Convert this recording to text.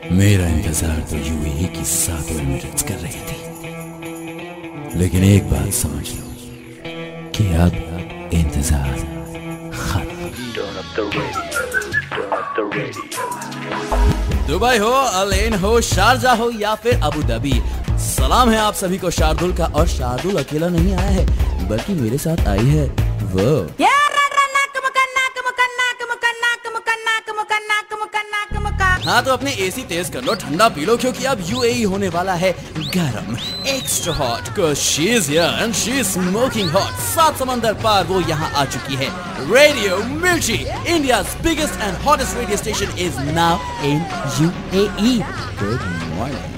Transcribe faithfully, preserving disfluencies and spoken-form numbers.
मेरा इंतजार तो यूएई की सातों एमिरेट्स कर रही थी, लेकिन एक बात समझ लो कि अब इंतजार खत्म। दुबई हो, अलेन हो, शारजा हो या फिर अबू धाबी, सलाम है आप सभी को शार्दुल का। और शार्दुल अकेला नहीं आया है, बल्कि मेरे साथ आई है वो। हाँ तो अपने एसी तेज कर लो, ठंडा पी लो, क्योंकि अब यूएई होने वाला है गरम, extra hot, cause she is here and she is smoking hot। सात समंदर पार वो यहाँ आ चुकी है। रेडियो मिर्ची, India's biggest and hottest radio station is now in U A E। Good morning।